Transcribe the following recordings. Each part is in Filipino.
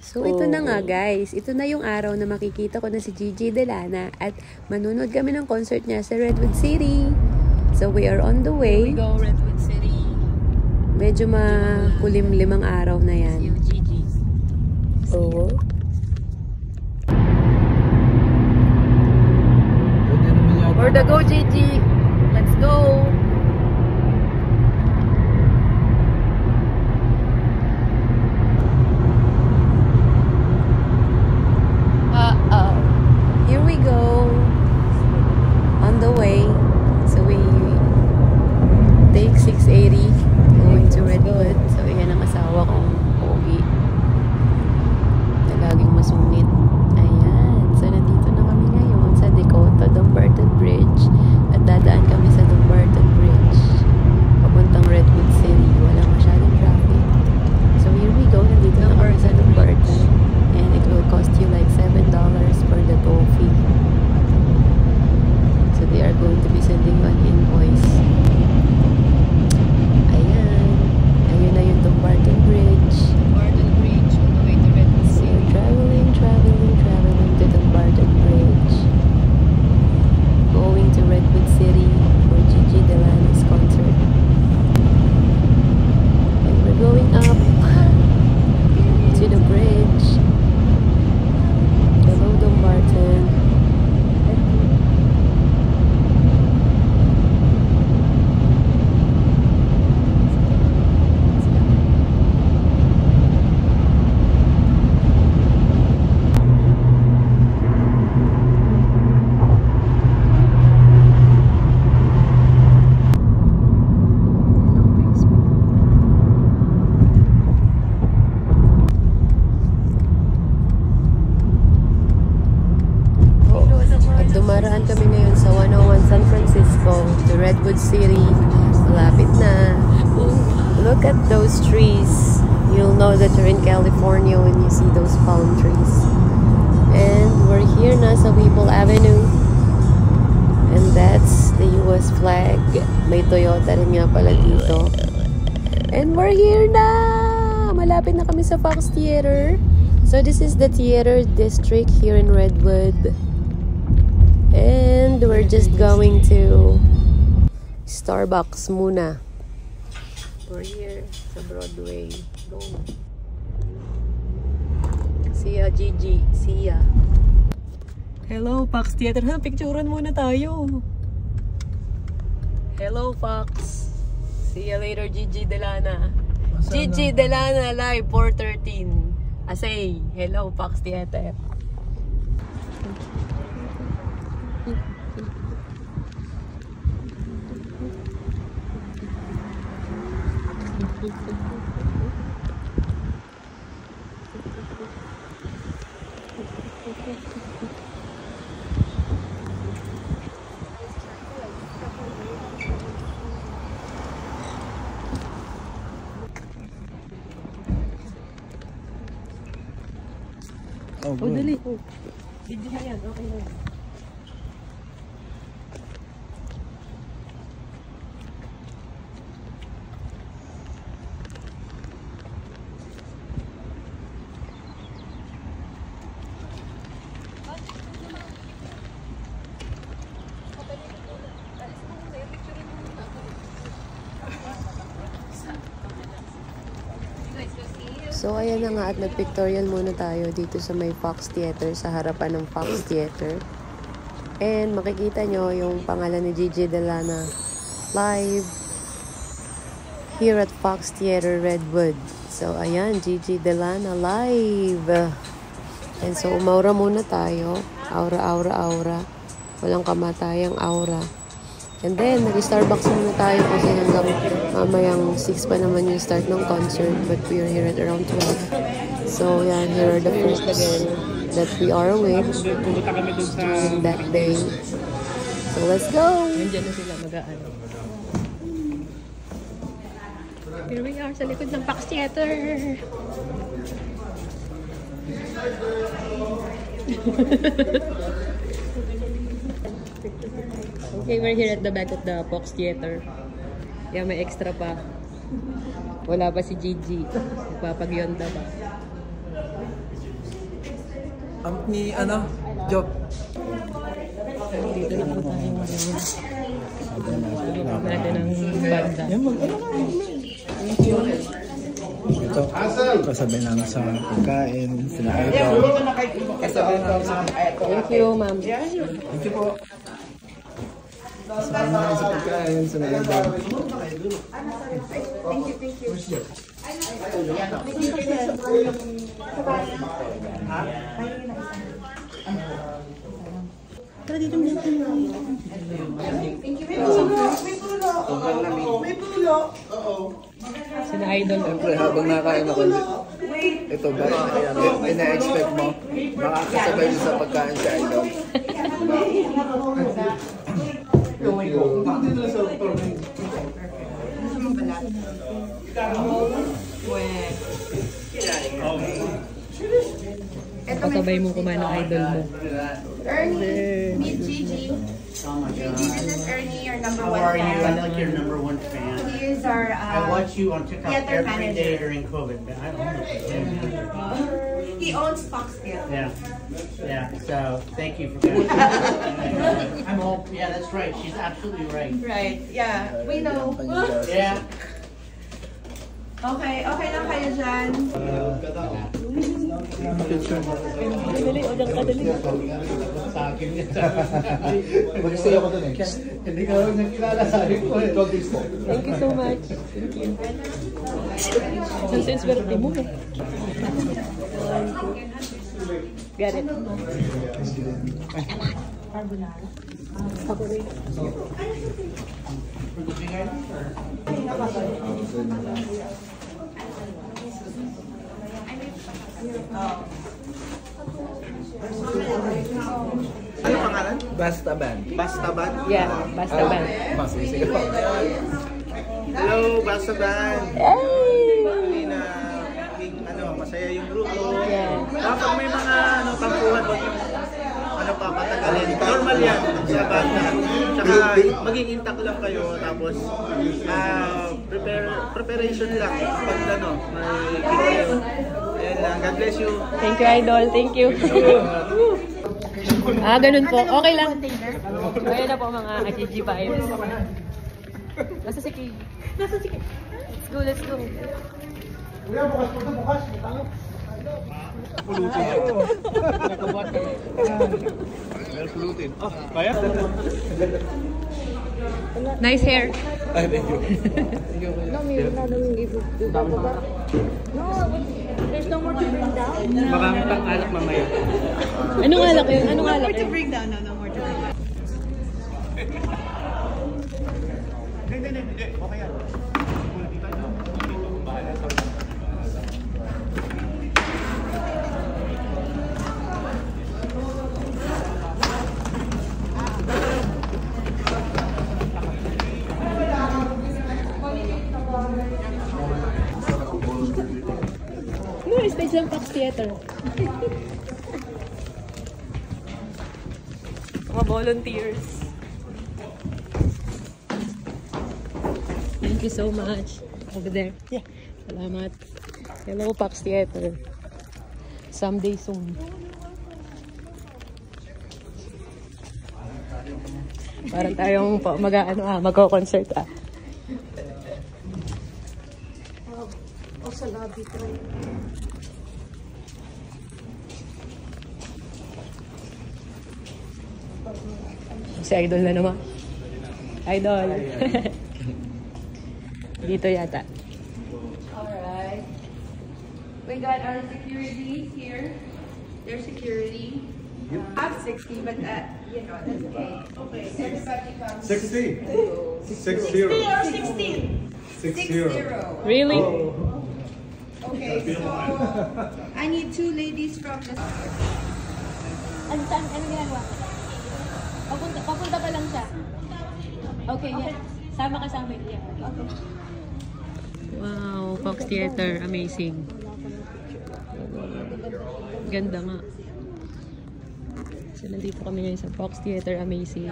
So, ito na nga guys. Ito na yung araw na makikita ko na si Gigi Delana at manunod kami ng concert niya sa Redwood City. So, we are on the way. Here we go, Redwood City. Medyo makulimlim ang araw na yan. See you, Gigi. Oo. Where to go, Gigi? Let's go! Here we go. On the way. So we take 680 going to Redwood. So yan ang asawa kong pogi na laging masungit. Ayan. So nandito na kami ngayon sa Dakota Dumbarton Bridge. At dadaan kami sa Dumbarton Bridge papuntang Redwood City. Walang masyadong traffic. So here we go. Nandito na kami sa Dumbarton. And it will cost you like $7 for the toll fee. So they are going to be sending an invoice. Ayan. Ayun na yung Dumbarton Bridge. Dumbarton Bridge on the way to Redwood So City. traveling to Dumbarton Bridge. Going to Redwood City for Gigi Delana's concert. And we're going up to the bridge. Hello, Dumbarton. Dumaraan kami ngayon sa 101 San Francisco to Redwood City. Malapit na. Look at those trees. You'll know that you're in California when you see those palm trees. And we're here na sa Weeble Avenue. And that's the US flag. May Toyota rin nga pala dito. And we're here na! Malapit na kami sa Fox Theater. So this is the theater district here in Redwood. And we're just going to Starbucks muna. We're here sa Broadway. Go. See ya, Gigi. See ya. Hello, Fox Theater. Ha, picturean muna tayo. Hello, Fox. See ya later, Gigi Delana. Gigi Delana live 4:13. Asay, hello, Fox Theater. Oh, Dali. Video na yan. Okay na yan. So, ayan na nga at nag-pictorial muna tayo dito sa may Fox Theater, sa harapan ng Fox Theater. And makikita nyo yung pangalan ni Gigi Delana live here at Fox Theater, Redwood. So, ayan, Gigi Delana live. And so, umaura muna tayo. Aura, aura, aura. Walang kamatayang aura. And then, nag-Starbucks muna tayo kasi hanggang mamayang 6 pa naman yung start ng concert. But we are here at around 12. So, yan, here are the folks that we are with during that day. So, let's go! Nandiyan na sila mag-aan. Here we are sa likod ng Fox Theater. Okay, we're here at the back of the Fox Theater. Yeah, may extra pa. Wala pa si Gigi. Nagpapagyonda pa. Ni ano? Job. Dito na po tayo ngayon. Natin ang banda. Ito, kasabay namin sa pagkain, sila Idol. Thank you, ma'am. Thank you po. Kasabay namin sa pagkain, sila Idol. Thank you. Sila Idol. Siyempre, habang nakain ako, ito ba? Ina-expect mo? Makakasabay mo sa pagkain si Idol. Kasabay mo kumain ng Idol mo. Ernie, meet Gigi. Gigi, this is Ernie, our number one How are you? fan. I'm like your number one fan. He is our I watch you on TikTok theater every day manager. during COVID. But I don't know. He owns Fox Theater. Yeah. Yeah. So thank you for that. I'm all. Yeah, that's right. She's absolutely right. Right, yeah, we know. Yeah. Okay lang kayo dyan. Dali, o dyan ka, dali. Sa akin yan. Mag-stay ako dun eh. Hindi ka rin nakilala sa akin ko eh. Thank you so much. Thank you. Since birthday mo eh. Got it. Ako rin. Ano pangalan? Basta Band. Basta Band? Yeah, basta band. Sige po. Hello, Basta Band. Hey! Na, masaya yung grupo. Yeah. Kapag may mga tampuhan, patagalin. Normal yan sa banda. Tsaka maging intact lang kayo. Tapos, preparation lang. Pag may kayo. Ayan lang. God bless you. Thank you, Idol. Thank you. Ganun po. Okay lang. Ayan na po mga Gigi vibes. Nasa si Kay. Let's go, let's go. Pulutin. Kaya? Nice hair. Ay, thank you. There's no more to bring down. Baka pang-alak mamaya. Anong alak yun? Anong alak To yun? bring down, no more to bring down. Hindi. Okay yan. No, stage lang Fox Theater. Mga volunteers. Thank you so much. Over there. Yeah. Salamat. Hello, Fox Theater. Someday soon. Parang tayong magko-concert ah. Sa lobby ko. Si Idol na naman. Idol. Dito yata. Alright. We got our security here. Their security. I'm 60, but that's okay. Okay, everybody comes. 60. 60. 60. Really? Okay, so I need two ladies from the... Ano ginagawa? Papunta pa lang siya. Okay, yeah. Sama ka sa amin. Yeah. Okay. Wow, Fox Theater. Amazing. Ganda nga. So, nandito kami ngayon sa Fox Theater. Amazing.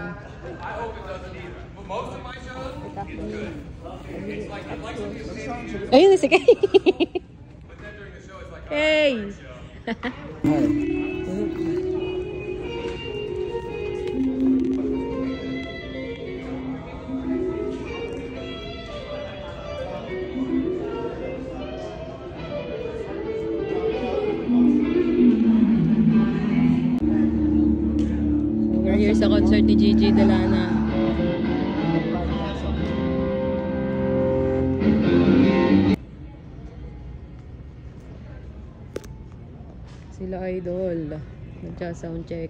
Ayun, si Kay. Hey! Gigi Delana. Sila Idol. Nagsa-sound check.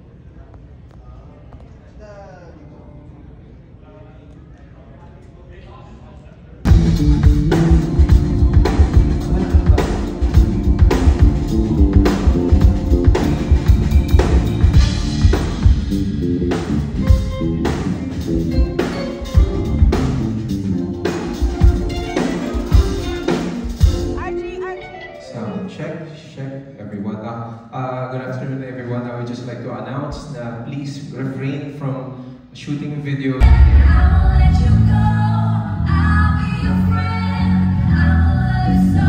Check everyone. Good afternoon everyone. I would just like to announce that please refrain from shooting videos. I'll let you go, I'll be your friend, I'll love you so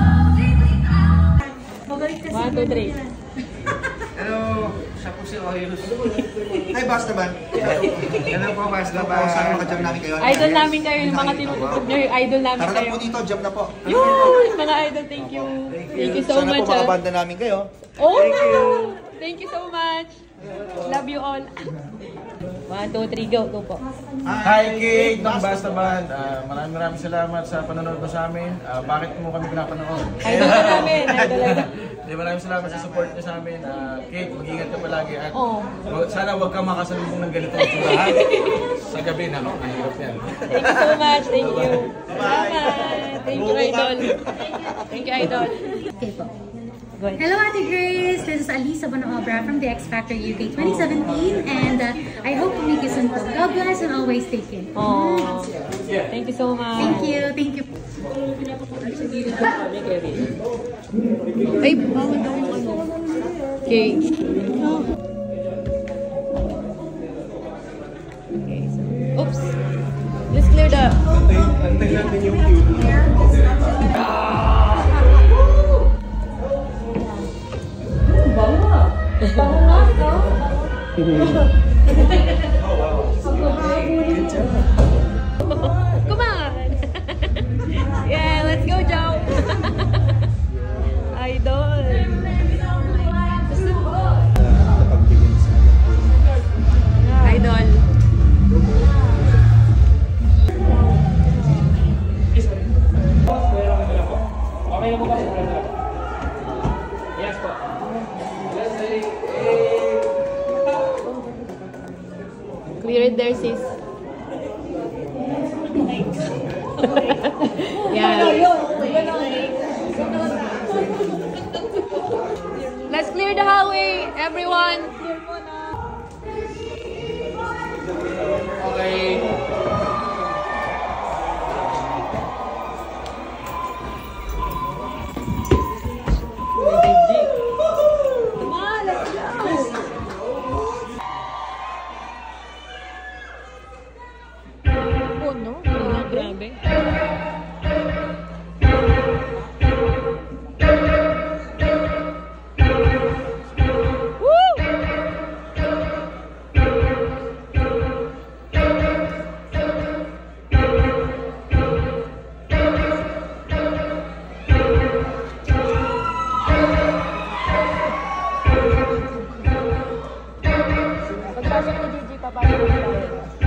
deeply. 1, 2, 3. Hello, siya po si Oilus. Hi, Basta Ban. Hello po, Basta Ban. Saan makajam namin kayo? Idol namin kayo, yung mga tinutupog nyo, yung idol namin Tara kayo. na po dito, jam na po. Yun! Mga idol, thank you. Thank you so much. Sana po makabanda namin kayo. Oh! Thank you so much. Love you all. 1, 2, 3, go. Go po. Hi, Kate ng Basta Band. Maraming salamat sa panonood mo sa amin. Bakit mo kami pinapanood? Idol na namin. Idol. Maraming salamat sa support niyo sa amin. Kate, mag-ingat ka palagi. At sana huwag kang makasalubong ng ganito ha? Sa gabi na, no? Ang hirap yan. Thank you so much. Thank you. Bye-bye. Thank you, Idol. Thank you, Idol. Okay po. Hello, Ate Grace. This is Alisa Bonaobra from the X Factor UK 2017, and I hope to meet you soon. God bless and always take care. Oh, thank you so much. Thank you. Thank you. Ay, bawal daw yung ano. Okay. Okay, so, oops. Let's clear the... Antay natin yung cue. Bango nga, no? Come on! Yeah, let's go, Joe! Idol! Idol! Okay na po kasi. Yes po. Clear it there, sis. Yeah. Let's clear the hallway, everyone. Okay. Oh no, grabe. Pagpasok ni Gigi, papasok ni Gigi.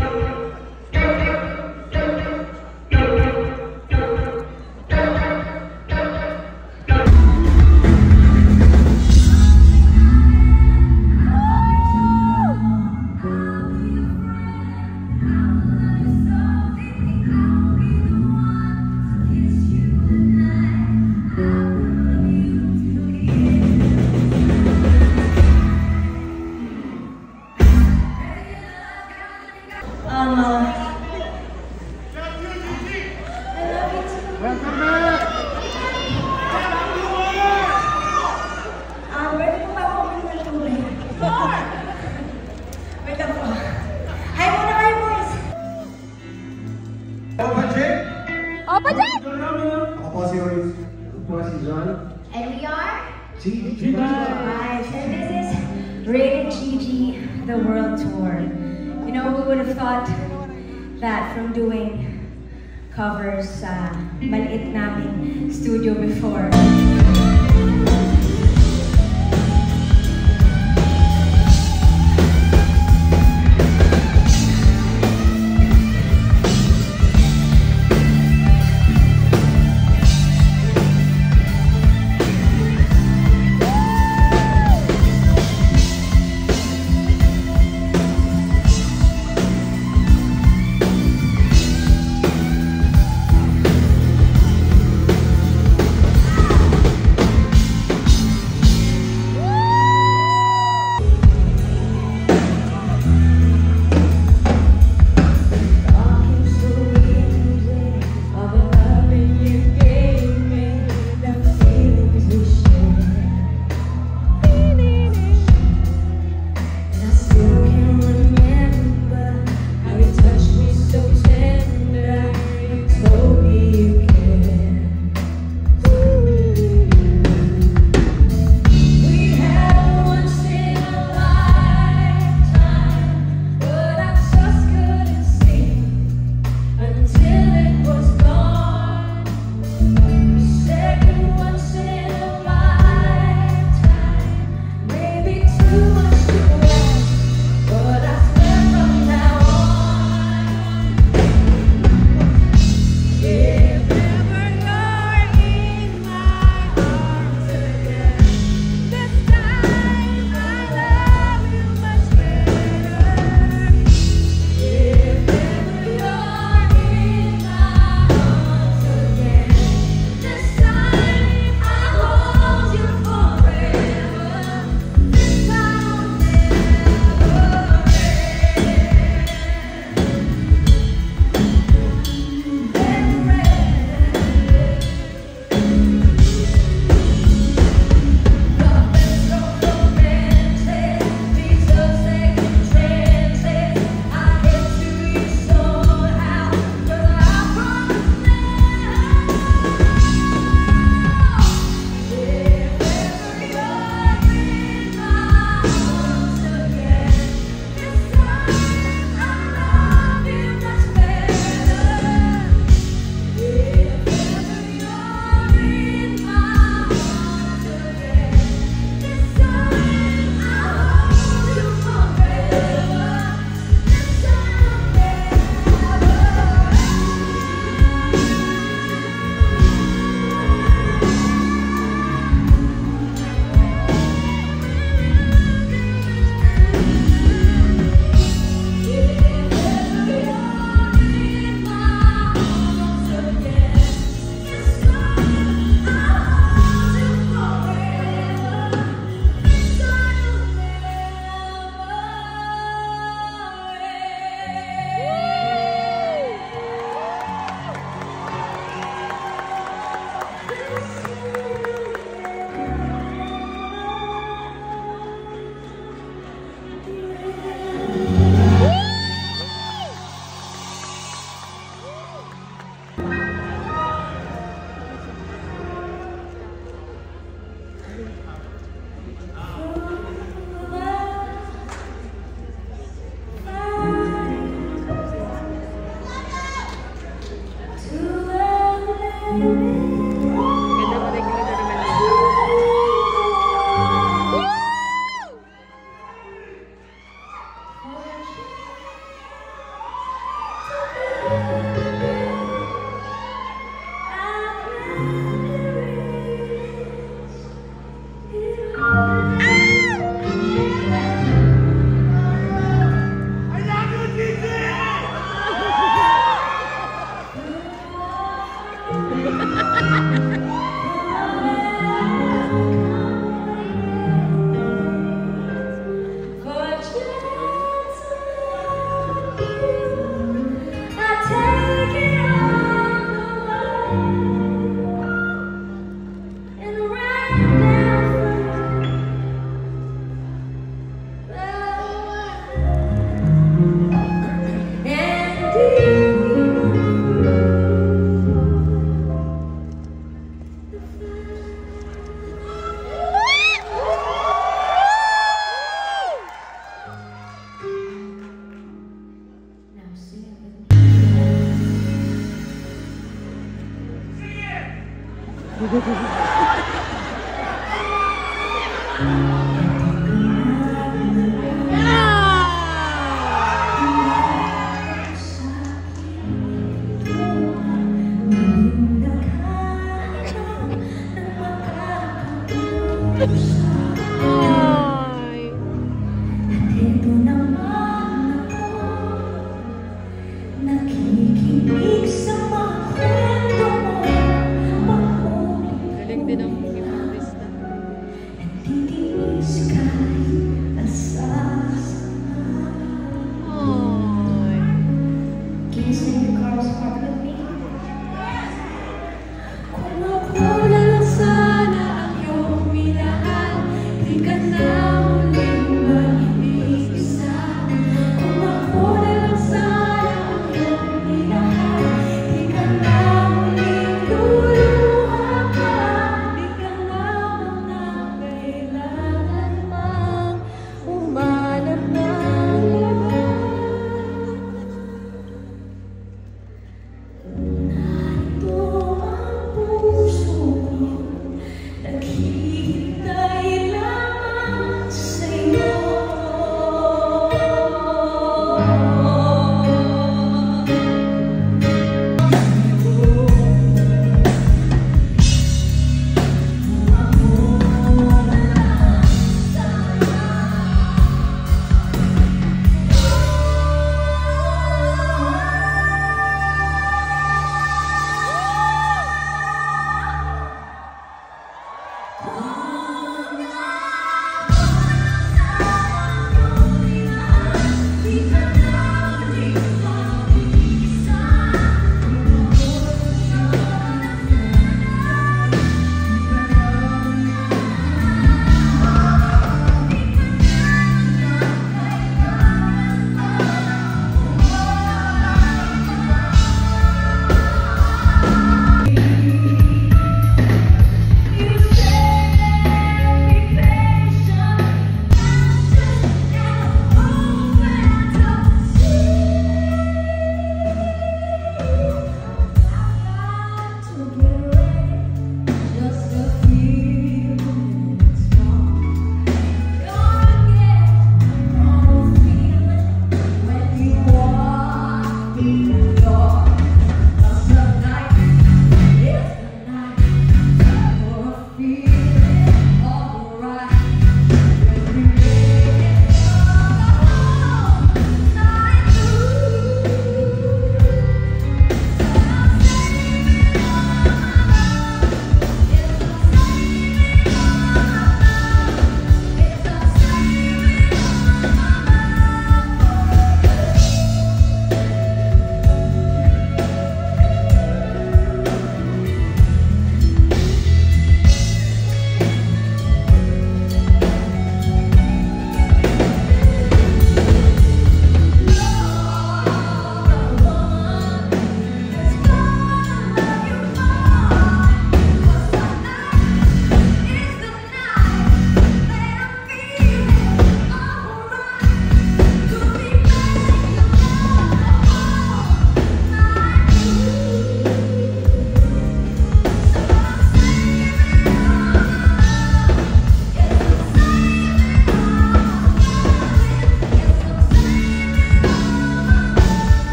Opa, Jack! Ako po si John. And we are Gigi. Alright, and this is Rated Gigi, the World Tour. You know, we would have thought that from doing covers sa maliit naming studio before.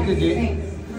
Thank you, G.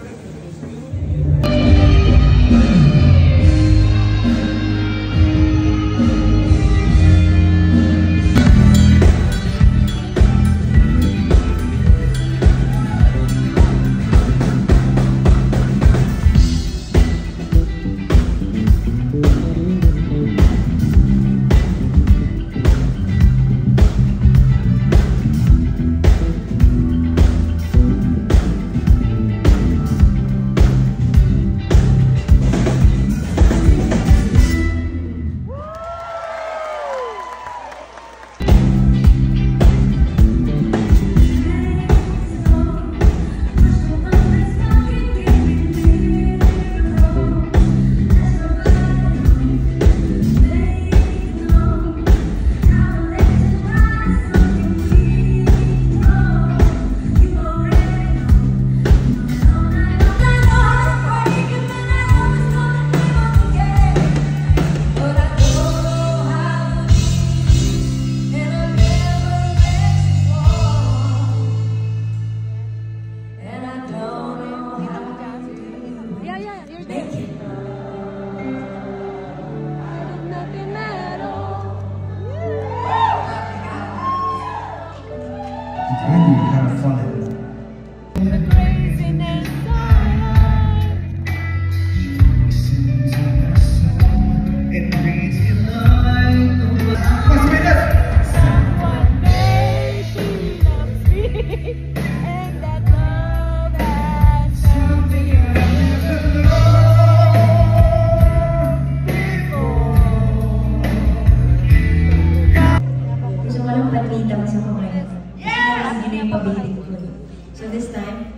So this time,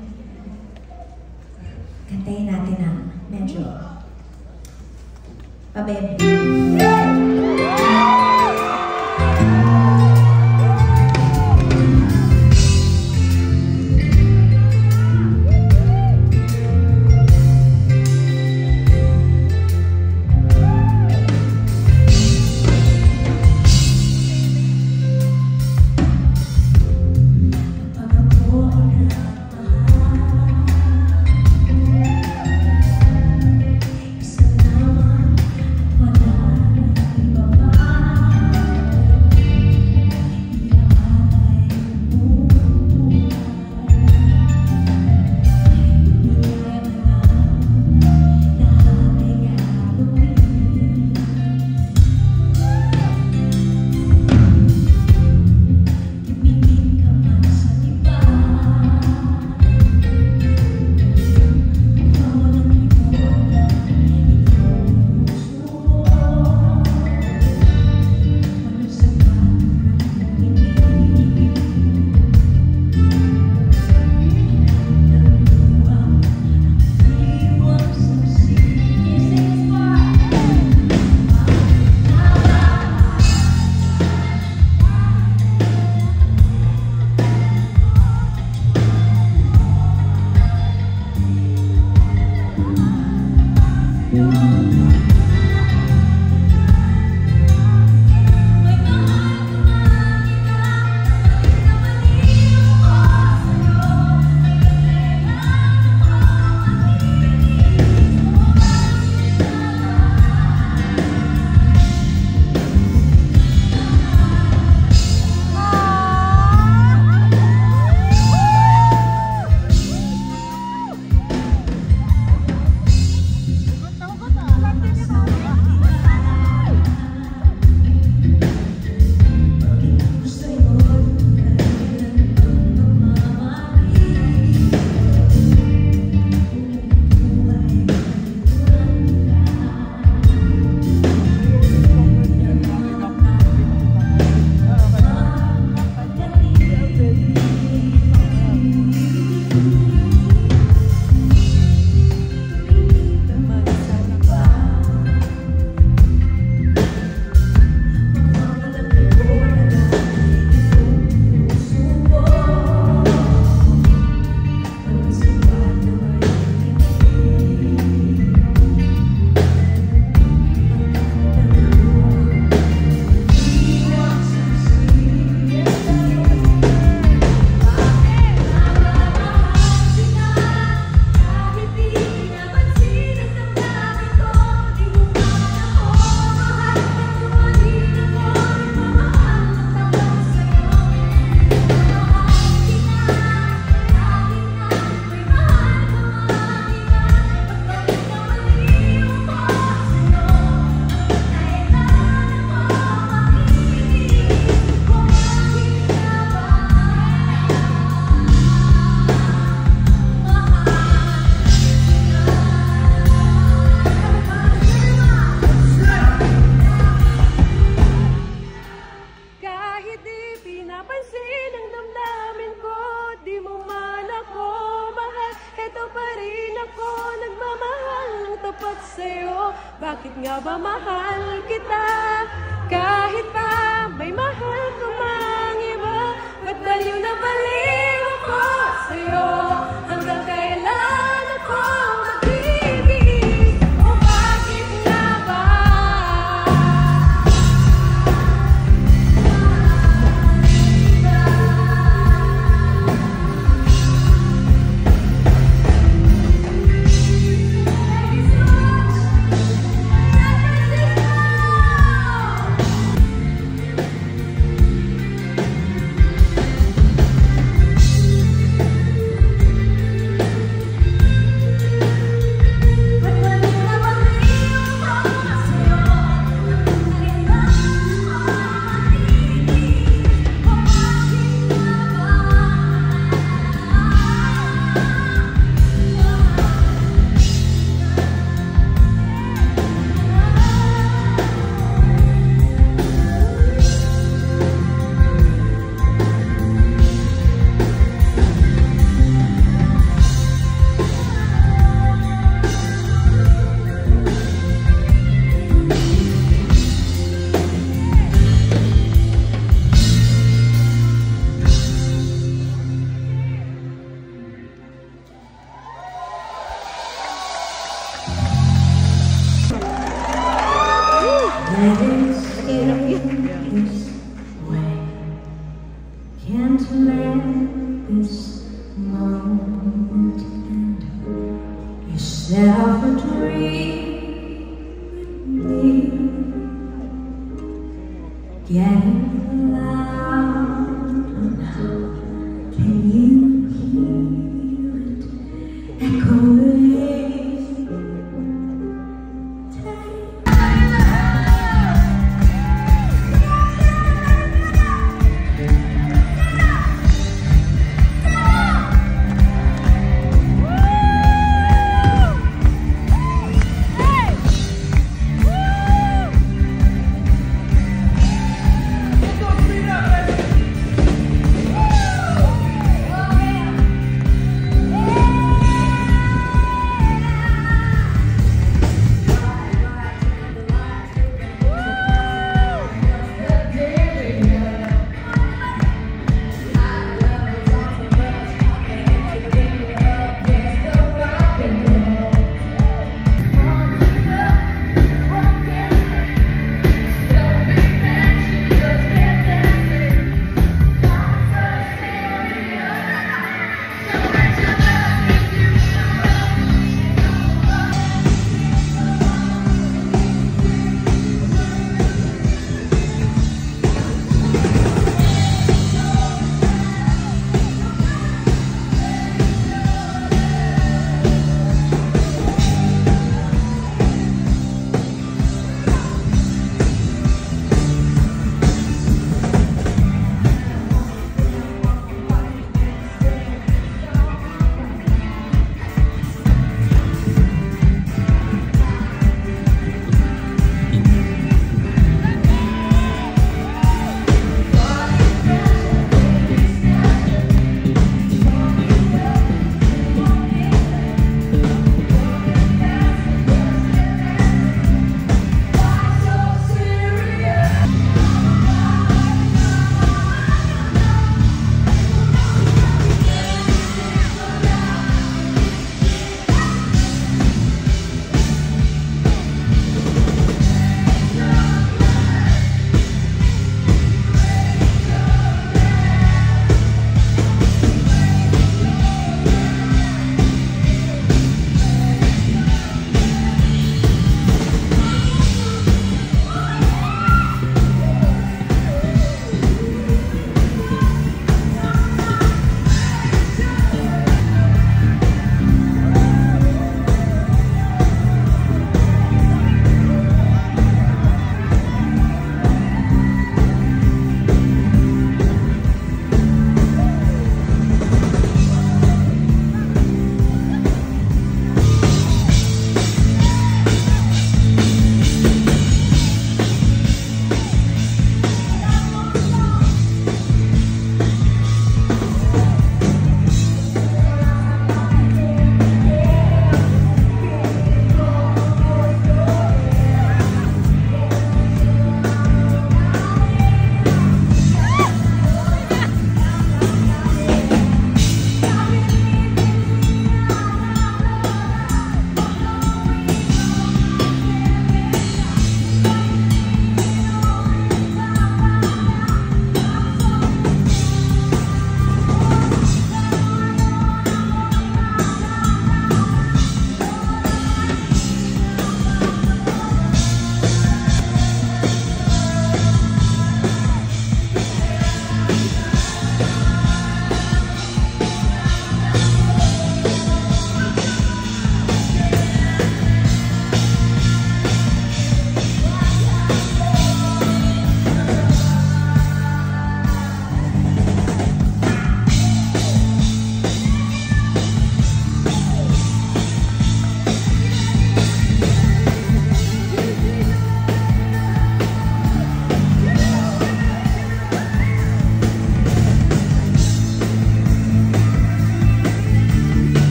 kantayin natin ang medyo pabebe. Wala ako nagmamahal ng tapat sa'yo. Bakit nga ba mahal kita? Kahit pa may mahal ka mang iba, ba't baliw na baliw ako sa'yo? Hanggang kailan ako mag-ibig? O bakit nga ba? Can't let this moment end. You set off a dream with me, getting loud now. Can you hear it echoing?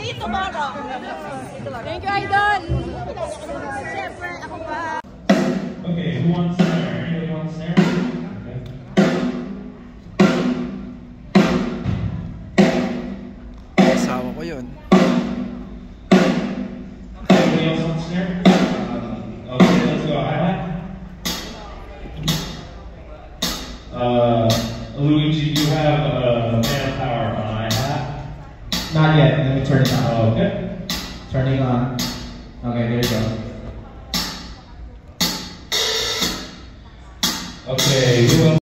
See you tomorrow. Thank you, Idol! Siyempre, ako pa. Okay, who wants snare? Anybody want snare? Okay. Asawa ko yun. Anybody else want snare? Okay, let's go. Hi-hat. Luigi, you have a manpower on hi-hat? Not yet. Let me turn it on. Oh, okay. Turning on. Okay, there you go. Okay, who else?